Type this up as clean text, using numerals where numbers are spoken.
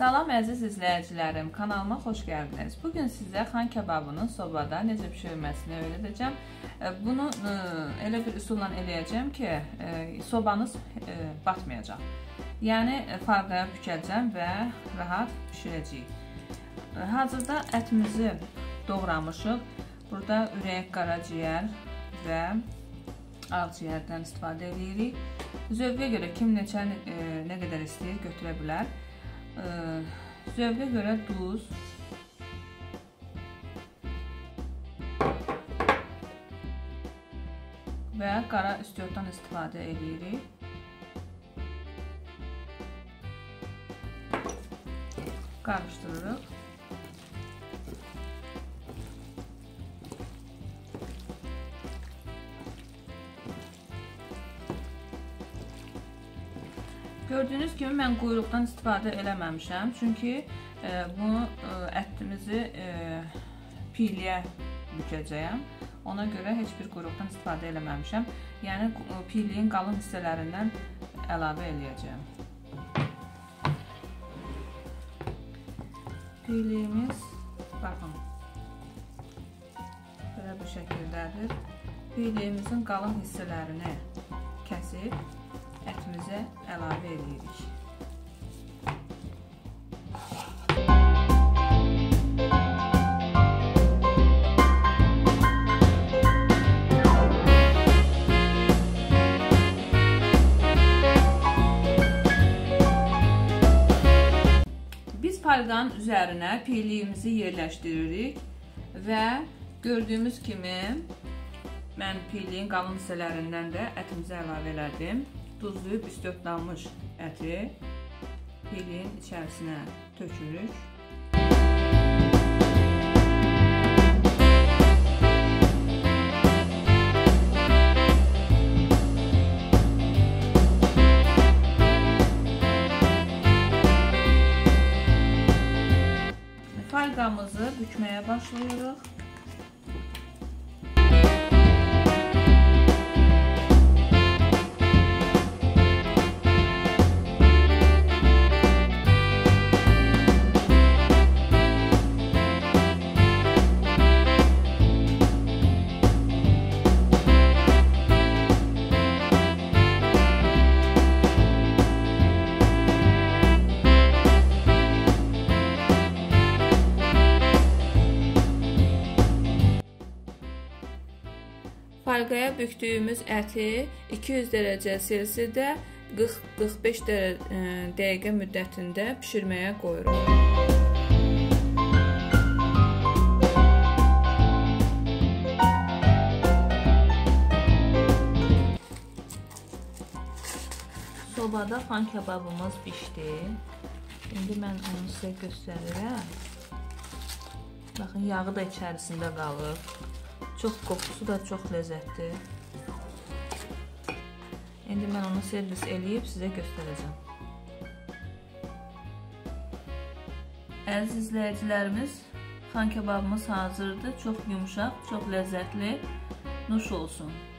Salam əziz izləyicilərim, kanalıma xoş gəldiniz. Bugün sizə xan kababının sobada necə bişirilməsini öyrədəcəm. Bunu elə bir üsulla eləyəcəm ki, sobanız batmayacaq. Yəni farqaya bükəcəm və rahat bişirəcəyik. Hazırda ətimizi doğramışıq. Burada ürək, qaraciyər və ağciyərdən istifadə edirik. Zövqə görə kim nə qədər istəyir götürə bilər. Zövqə görə duz, və qara istiotdan istifadə edirik. Qarışdırırıq. Gördüyünüz kimi mən quyruqdan istifadə eləməmişəm. Çünki bunu ətimizi piyliyə bükəcəyəm. Ona görə heç bir quyruqdan istifadə eləməmişəm. Yəni piyliyin qalın hissələrindən əlavə eləyəcəyəm. Piyliyimiz baxın belə bu şəkildədir. Piyliyimizin qalın hissələrini kəsib ətimizə əlavə edirik. Biz palqanın üzərinə piyliyimizi yerləşdiririk və gördüyümüz kimi mən piyliyin qalın hissələrindən də ətimizə əlavə elədim. Duzlayıb istiotlanmış əti piyliyin içərisinə tökürük. Falqamızı bükməyə başlayırıq. Falqaya bükdüyümüz əti 200 dərəcə Selsidə 40-45 dəqiqə müddətində bişirməyə qoyuruq. Sobada xan kababımız pişdi. İndi mən onu sizə göstərirəm. Baxın, yağı da içərisində qalıb. Çox qoxusu da çox ləzzətli. İndi mən onu servis eləyib sizə göstərəcəm. Əziz izləyicilərimiz, xan kababımız hazırdır. Çox yumşaq, çox ləzzətli. Nuş olsun.